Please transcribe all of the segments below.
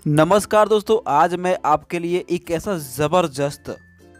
नमस्कार दोस्तों, आज मैं आपके लिए एक ऐसा ज़बरदस्त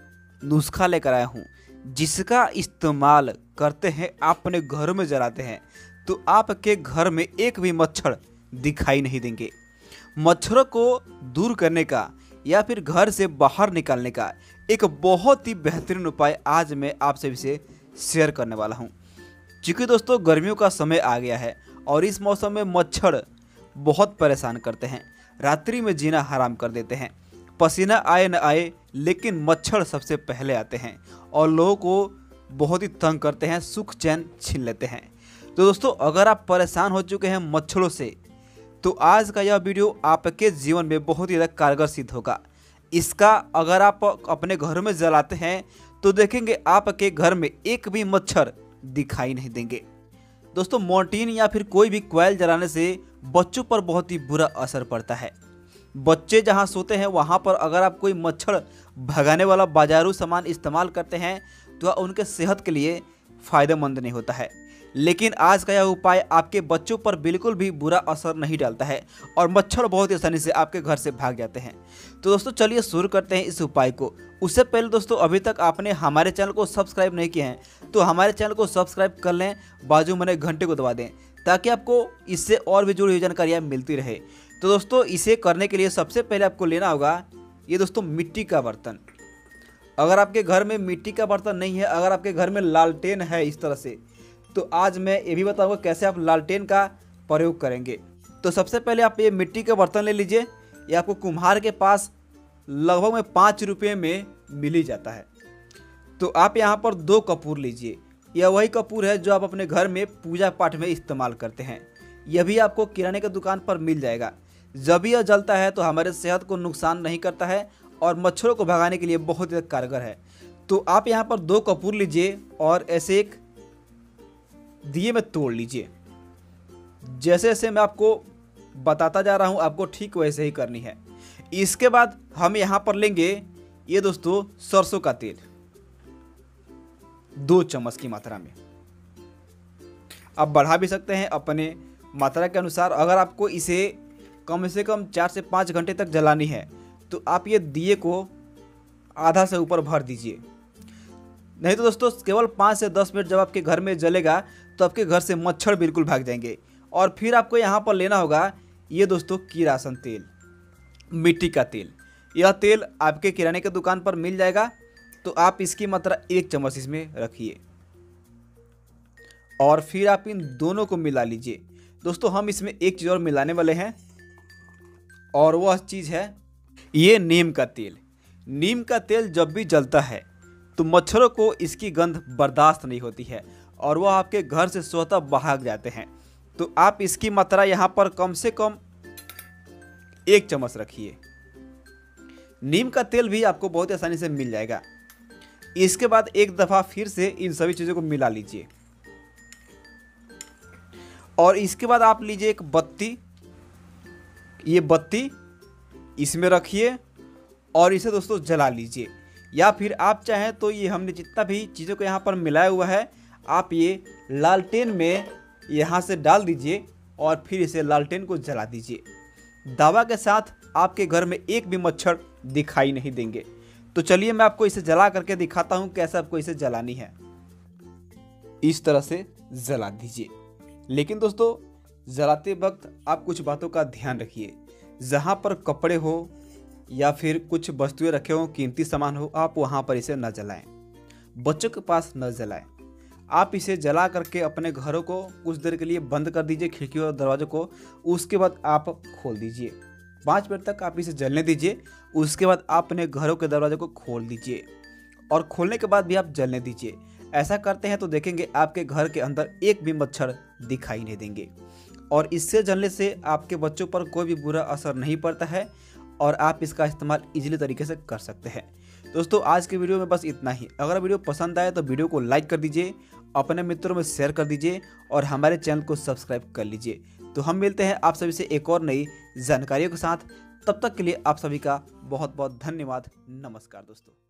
नुस्खा लेकर आया हूँ जिसका इस्तेमाल करते हैं आप अपने घर में जलाते हैं तो आपके घर में एक भी मच्छर दिखाई नहीं देंगे। मच्छरों को दूर करने का या फिर घर से बाहर निकालने का एक बहुत ही बेहतरीन उपाय आज मैं आपसे इसे शेयर करने वाला हूँ। क्योंकि दोस्तों गर्मियों का समय आ गया है और इस मौसम में मच्छर बहुत परेशान करते हैं, रात्रि में जीना हराम कर देते हैं। पसीना आए न आए लेकिन मच्छर सबसे पहले आते हैं और लोगों को बहुत ही तंग करते हैं, सुख चैन छीन लेते हैं। तो दोस्तों अगर आप परेशान हो चुके हैं मच्छरों से तो आज का यह वीडियो आपके जीवन में बहुत ही ज़्यादा कारगर सिद्ध होगा। इसका अगर आप अपने घर में जलाते हैं तो देखेंगे आपके घर में एक भी मच्छर दिखाई नहीं देंगे। दोस्तों मोर्टीन या फिर कोई भी कोयल जलाने से बच्चों पर बहुत ही बुरा असर पड़ता है। बच्चे जहां सोते हैं वहां पर अगर आप कोई मच्छर भगाने वाला बाजारू सामान इस्तेमाल करते हैं तो उनके सेहत के लिए फ़ायदेमंद नहीं होता है। लेकिन आज का यह उपाय आपके बच्चों पर बिल्कुल भी बुरा असर नहीं डालता है और मच्छर बहुत ही आसानी से आपके घर से भाग जाते हैं। तो दोस्तों चलिए शुरू करते हैं इस उपाय को। उससे पहले दोस्तों अभी तक आपने हमारे चैनल को सब्सक्राइब नहीं किया है तो हमारे चैनल को सब्सक्राइब कर लें, बाजू में घंटे को दबा दें ताकि आपको इससे और भी जुड़ी हुई जानकारियाँ मिलती रहे। तो दोस्तों इसे करने के लिए सबसे पहले आपको लेना होगा ये दोस्तों मिट्टी का बर्तन। अगर आपके घर में मिट्टी का बर्तन नहीं है, अगर आपके घर में लालटेन है इस तरह से, तो आज मैं ये भी बताऊंगा कैसे आप लालटेन का प्रयोग करेंगे। तो सबसे पहले आप ये मिट्टी का बर्तन ले लीजिए। ये आपको कुम्हार के पास लगभग में 5 रुपये में मिल ही जाता है। तो आप यहाँ पर 2 कपूर लीजिए। यह वही कपूर है जो आप अपने घर में पूजा पाठ में इस्तेमाल करते हैं। यह भी आपको किराने की दुकान पर मिल जाएगा। जब यह जलता है तो हमारे सेहत को नुकसान नहीं करता है और मच्छरों को भगाने के लिए बहुत ही कारगर है। तो आप यहाँ पर 2 कपूर लीजिए और ऐसे एक दिए में तोड़ लीजिए। जैसे जैसे मैं आपको बताता जा रहा हूँ आपको ठीक वैसे ही करनी है। इसके बाद हम यहाँ पर लेंगे ये दोस्तों सरसों का तेल 2 चम्मच की मात्रा में। आप बढ़ा भी सकते हैं अपने मात्रा के अनुसार। अगर आपको इसे कम से कम 4 से 5 घंटे तक जलानी है तो आप ये दिए को आधा से ऊपर भर दीजिए। नहीं तो दोस्तों केवल 5 से 10 मिनट जब आपके घर में जलेगा तो आपके घर से मच्छर बिल्कुल भाग जाएंगे। और फिर आपको यहाँ पर लेना होगा ये दोस्तों किरासन तेल, मिट्टी का तेल। यह तेल आपके किराने की दुकान पर मिल जाएगा। तो आप इसकी मात्रा 1 चम्मच इसमें रखिए और फिर आप इन दोनों को मिला लीजिए। दोस्तों हम इसमें एक चीज़ और मिलाने वाले हैं और वह चीज़ है ये नीम का तेल। नीम का तेल जब भी जलता है तो मच्छरों को इसकी गंध बर्दाश्त नहीं होती है और वह आपके घर से स्वतः भाग जाते हैं। तो आप इसकी मात्रा यहाँ पर कम से कम 1 चम्मच रखिए। नीम का तेल भी आपको बहुत आसानी से मिल जाएगा। इसके बाद एक दफ़ा फिर से इन सभी चीज़ों को मिला लीजिए और इसके बाद आप लीजिए एक बत्ती। ये बत्ती इसमें रखिए और इसे दोस्तों जला लीजिए। या फिर आप चाहें तो ये हमने जितना भी चीज़ों को यहाँ पर मिलाया हुआ है आप ये लालटेन में यहाँ से डाल दीजिए और फिर इसे लालटेन को जला दीजिए। दावा के साथ आपके घर में एक भी मच्छर दिखाई नहीं देंगे। तो चलिए मैं आपको इसे जला करके दिखाता हूँ कैसे आपको इसे जलानी है। इस तरह से जला दीजिए। लेकिन दोस्तों जलाते वक्त आप कुछ बातों का ध्यान रखिए। जहाँ पर कपड़े हो या फिर कुछ वस्तुएं रखे हो, कीमती सामान हो, आप वहाँ पर इसे न जलाएं। बच्चों के पास न जलाएं। आप इसे जला करके अपने घरों को कुछ देर के लिए बंद कर दीजिए, खिड़की और दरवाजों को। उसके बाद आप खोल दीजिए। 5 मिनट तक आप इसे जलने दीजिए। उसके बाद आप अपने घरों के दरवाजे को खोल दीजिए और खोलने के बाद भी आप जलने दीजिए। ऐसा करते हैं तो देखेंगे आपके घर के अंदर एक भी मच्छर दिखाई नहीं देंगे और इससे जलने से आपके बच्चों पर कोई भी बुरा असर नहीं पड़ता है और आप इसका इस्तेमाल इजीली तरीके से कर सकते हैं। दोस्तों आज के वीडियो में बस इतना ही। अगर वीडियो पसंद आए तो वीडियो को लाइक कर दीजिए, अपने मित्रों में शेयर कर दीजिए और हमारे चैनल को सब्सक्राइब कर लीजिए। तो हम मिलते हैं आप सभी से एक और नई जानकारियों के साथ। तब तक के लिए आप सभी का बहुत बहुत धन्यवाद। नमस्कार दोस्तों।